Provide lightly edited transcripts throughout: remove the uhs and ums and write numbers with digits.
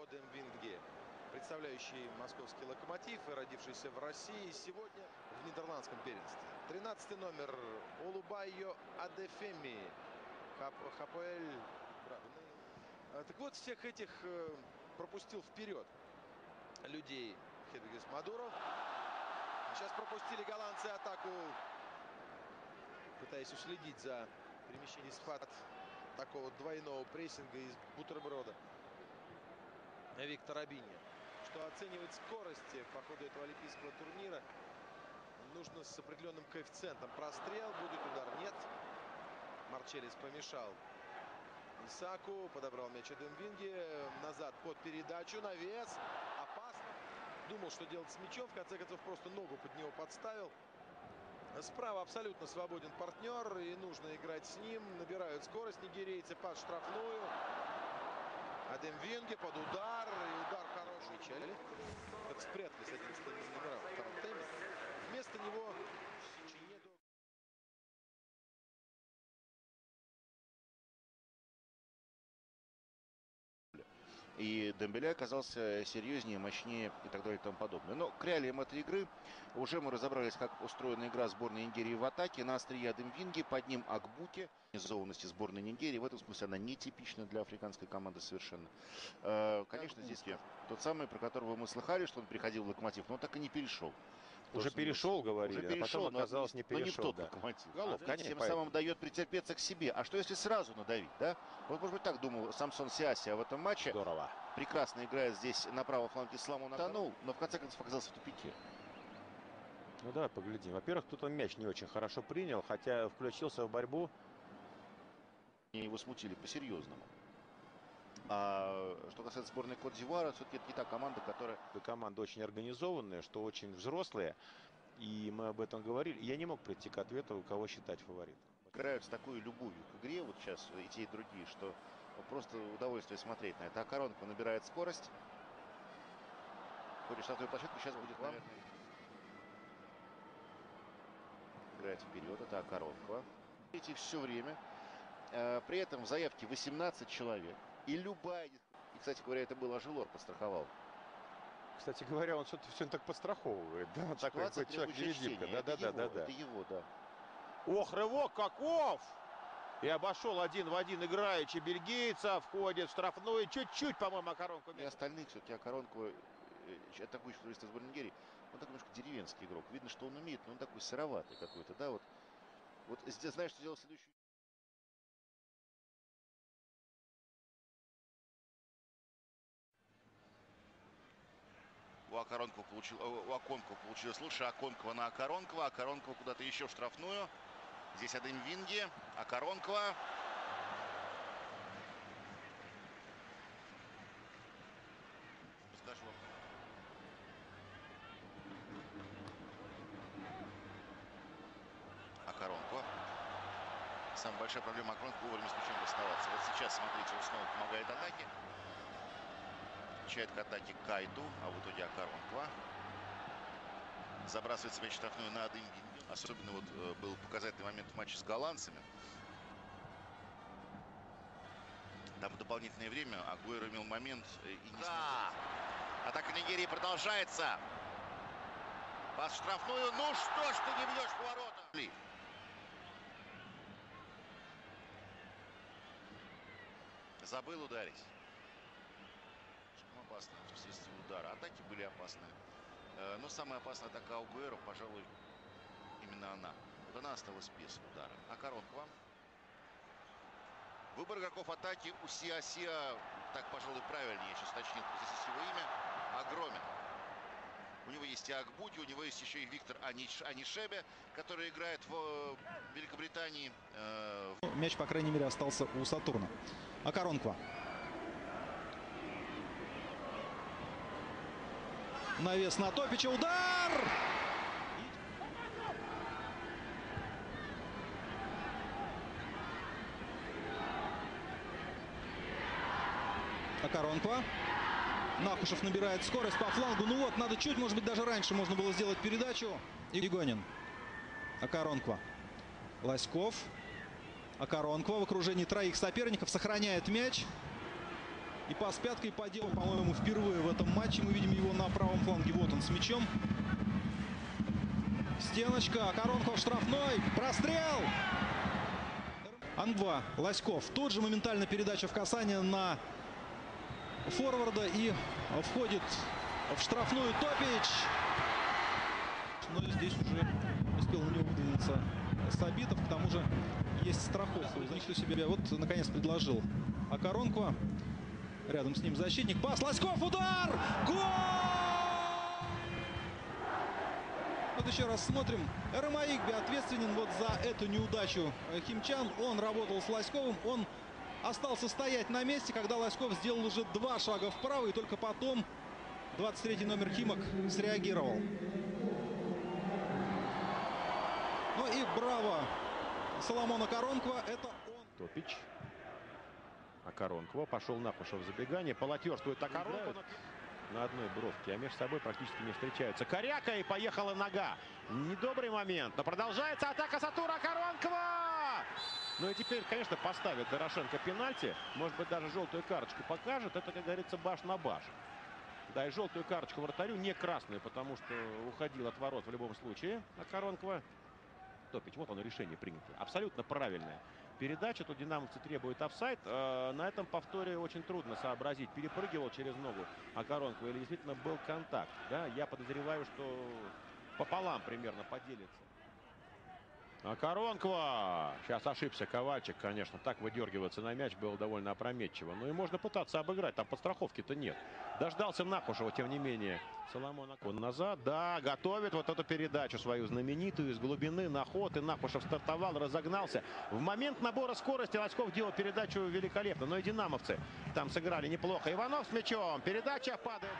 Адем Вингде, представляющий московский «Локомотив» и родившийся в России, сегодня в нидерландском первенстве. 13-й номер Олубайо Адефеми, Хапоэль. Так вот, всех этих пропустил вперед людей Хедвигес Мадуров. Сейчас пропустили голландцы атаку, пытаясь уследить за перемещением спад такого двойного прессинга из бутерброда Виктора Бинья. Что оценивать скорости по ходу этого олимпийского турнира нужно с определенным коэффициентом. Прострел, будет удар, нет. Марчеллис помешал Исаку, подобрал мяч Адем Вингде, назад под передачу, навес, опасно. Думал, что делать с мячом, в конце концов просто ногу под него подставил. Справа абсолютно свободен партнер, и нужно играть с ним. Набирают скорость нигерийцы под штрафную. Адем Вингде под удар, и удар хороший. Мечали, как спрятали с 11 номером в втором тайме. Вместо него Чинеду. И Дембеле оказался серьезнее, мощнее и так далее и тому подобное. Но к реалиям этой игры уже мы разобрались, как устроена игра сборной Нигерии в атаке. На острие Адем Вингде, под ним Акбуке. Организованности сборной Нигерии в этом смысле она нетипична для африканской команды совершенно. Конечно, здесь тот самый, про которого мы слыхали, что он приходил в «Локомотив, но он так и не перешел. Уже перешел, говорили, уже перешел, а потом оказалось, не перешел. Но не в тот да. «Локомотив». Головкой, Тем самым дает претерпеться к себе. А что если сразу надавить, да? Вот, может быть, так думал Самсон Сиасия в этом матче. Здорово. Прекрасно играет здесь на правом фланге Сламона Кану, но в конце концов оказался в тупике. Ну давай поглядим. Во-первых, тут он мяч не очень хорошо принял, хотя включился в борьбу. И его смутили по-серьезному. А что касается сборной Кот-д'Ивуара, все-таки это не та команда, которая... Команда очень организованная, что очень взрослые. И мы об этом говорили. Я не мог прийти к ответу, кого считать фаворитом. Играют с такой любовью к игре, вот сейчас и те, и другие, что просто удовольствие смотреть на это. А Коронко набирает скорость. Ходишь на твою площадку, сейчас будет, наверное... Играет вперед, это Окоронкова. Видите, все время. При этом в заявке 18 человек. И любая... И, кстати говоря, это был Ажелор, подстраховал. Кстати говоря, он что-то все так подстраховывает. Да? Такой человек-невидимка. Да. Это его, да. Ох, рывок каков! И обошел один в один играючи бельгийца, входит в штрафную. Чуть-чуть, по-моему, Окоронкова. И остальных все-таки Окоронкова, атакующий футболист сборной Нигерии, он такой немножко деревенский игрок. Видно, что он умеет, но он такой сыроватый какой-то, да, вот. Вот здесь, знаешь, что делал следующий... У Окоронкова получилось лучше. Оконкова на Окоронкова. Окоронкова куда-то еще в штрафную. Здесь Адем Вингде. Окоронкова. Скажу. Окоронкова. Самая большая проблема Окоронкова вовремя с мячом расставаться. Вот сейчас, смотрите, он снова помогает атаке. Включает к атаке Кайту, а в итоге Окоронкова. Забрасывается мяч штрафную на Адем Вингде. Особенно вот был показательный момент в матче с голландцами. Там в дополнительное время Агуэро имел момент и не смог. Атака Нигерии продолжается. Пас в штрафную. Ну что ж ты не бьешь в ворота? Забыл ударить. Опасно вследствие удара. Атаки были опасные. Но самая опасная атака Агуэро, пожалуй, именно она. Вот она осталась без удара. Окоронкова. Выбор игроков атаки у Сиасия, так, пожалуй, правильнее. Я сейчас уточнил здесь его имя. Огромен. У него есть и Акбути, у него есть еще и Виктор Анишебе, который играет в Великобритании. Мяч, по крайней мере, остался у Сатурна. Окоронкова. Навес на Топича. Удар! Окоронкова. Нахушев набирает скорость по флангу. Ну вот, надо чуть, может быть, даже раньше можно было сделать передачу. Игонин. Окоронкова. Лоськов. Окоронкова в окружении троих соперников. Сохраняет мяч. И пас пяткой по делу, по-моему, впервые в этом матче. Мы видим его на правом фланге. Вот он с мячом. Стеночка. Коронков штрафной. Прострел. Ан-2. Лоськов. Тут же моментально передача в касание на форварда. И входит в штрафную Топич. Но здесь уже успел на него выдвинуться Сабитов. К тому же есть страховка. Что себе вот наконец предложил Окоронкво. Рядом с ним защитник. Пас. Лоськов. Удар. Гол! Вот еще раз смотрим. Ромаигби ответственен вот за эту неудачу химчан. Он работал с Лоськовым. Он остался стоять на месте, когда Лоськов сделал уже 2 шага вправо. И только потом 23-й номер Химок среагировал. Ну и браво Соломона Окоронкво. Это он. Топич. Окоронкво пошел Напушев в забегание. Полотерствует Окоронкво на одной бровке, а между собой практически не встречаются. Коряка, и поехала нога. Недобрый момент, но продолжается атака Сатура. Окоронкво! Ну и теперь, конечно, поставит Дорошенко пенальти. Может быть, даже желтую карточку покажет. Это, как говорится, баш на баш. Да, и желтую карточку вратарю, не красную, потому что уходил от ворот в любом случае Окоронкво. Топич, вот оно решение принято. Абсолютно правильное. Передача, тут динамовцы требуют офсайд. На этом повторе очень трудно сообразить, перепрыгивал через ногу Окоронкво или действительно был контакт. Да? Я подозреваю, что пополам примерно поделится. Окоронкво! Сейчас ошибся Ковальчик, конечно. Так выдергиваться на мяч было довольно опрометчиво. Ну и можно пытаться обыграть. Там подстраховки-то нет. Дождался Напушева, тем не менее. Соломон он назад. Да, готовит вот эту передачу свою знаменитую из глубины на ход. И Напушев стартовал, разогнался. В момент набора скорости Лоськов делал передачу великолепно. Но и динамовцы там сыграли неплохо. Иванов с мячом. Передача падает.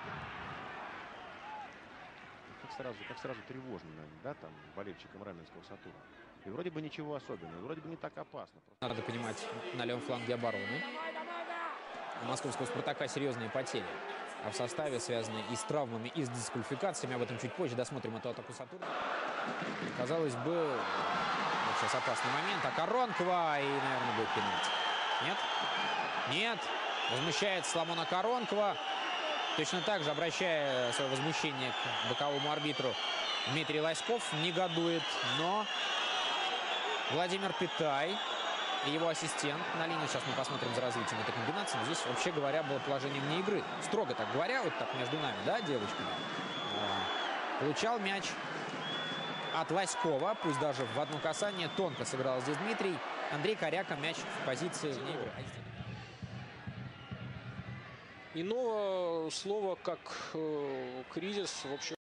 Как сразу тревожно, да, там, болельщикам Раменского Сатура. И вроде бы ничего особенного, вроде бы не так опасно. Надо понимать, на левом фланге обороны у московского «Спартака» серьезные потери. А в составе, связанные и с травмами, и с дисквалификациями, об этом чуть позже досмотрим эту атаку Сатурна. Казалось бы, вот сейчас опасный момент. Окоронкво, и, наверное, будет пенальти. Нет? Нет. Возмущается Соломон Окоронкво. Точно так же, обращая свое возмущение к боковому арбитру, Дмитрий Лоськов негодует, но Владимир Питай и его ассистент на линии. Сейчас мы посмотрим за развитием этой комбинации. Но здесь, вообще говоря, было положение вне игры. Строго так говоря, вот так между нами, да, девочками. Получал мяч от Лоськова, пусть даже в одно касание. Тонко сыграл здесь Дмитрий. Андрей Коряка, мяч в позиции вне игры. Иного слова, как кризис, в общем...